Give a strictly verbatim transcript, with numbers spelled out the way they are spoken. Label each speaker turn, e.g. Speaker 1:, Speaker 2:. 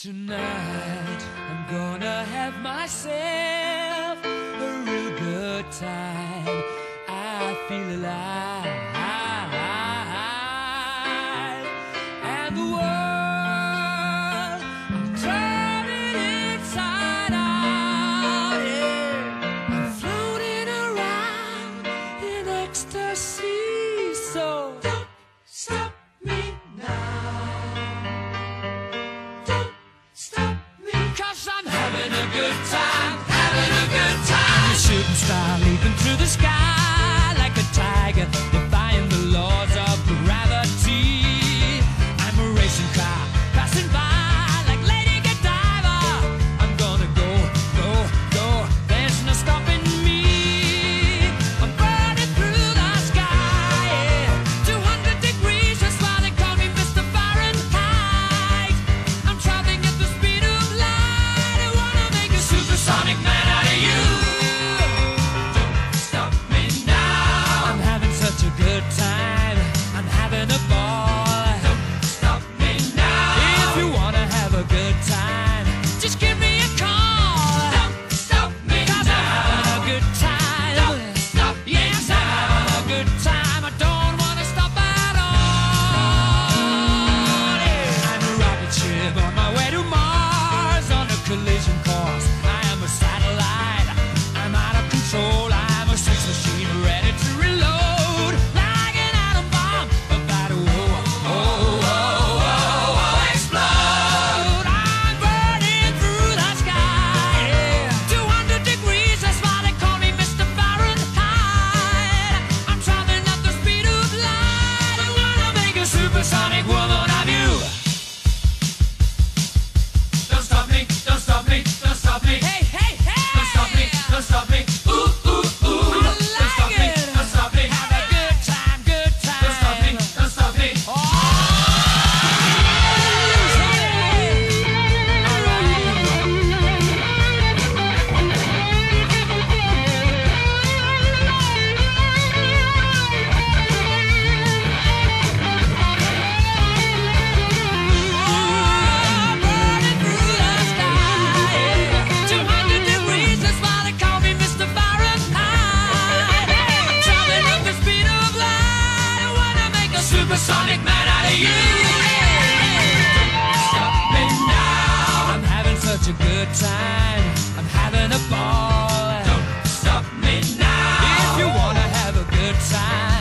Speaker 1: Tonight I'm gonna have myself a real good time. I feel alive, and the world, I'm turning inside out. Yeah, I'm floating around in ecstasy. So don't stop me now. I'm having a good time, having a good time. A shooting star leaping through the sky like a tiger, defying the laws of gravity. I'm a racing car passing by like Lady Godiva. I'm gonna go, go, go. There's no stopping me. I'm burning through the sky, yeah. two hundred degrees, that's why they call me Mister Fahrenheit. I'm traveling at the speed of light. Supersonic man out of you. Don't stop me now. I'm having such a good time. I'm having a ball. Don't stop me now. If you wanna have a good time, just give me a call. Don't stop me now. 'Cause I'm having a good time. Don't stop me yes, now. I'm having a good time. I don't wanna stop at all. Yeah. I'm a rocket ship on my way to Mars on a collision course. Satellite, I'm out of control. I'm a sex machine ready to reload, like an atom bomb about to oh, oh, oh, oh, oh, explode. I'm burning through the sky, yeah. two hundred degrees, that's why they call me Mister Fahrenheit. I'm traveling at the speed of light. I wanna make a supersonic woman of you. Don't stop me, don't stop me, don't stop me. Hey. Don't stop me, ooh, ooh, ooh. Don't stop me, don't stop me. Have a good time, good time. Don't stop me, don't stop me. Oh, burning through the sky, two hundred degrees, that's why they call me Mister Fahrenheit. I'm traveling at the speed of light. I wanna make a supersonic man out of you. Don't stop me now. I'm having such a good time. I'm having a ball. Don't stop me now. If you wanna have a good time,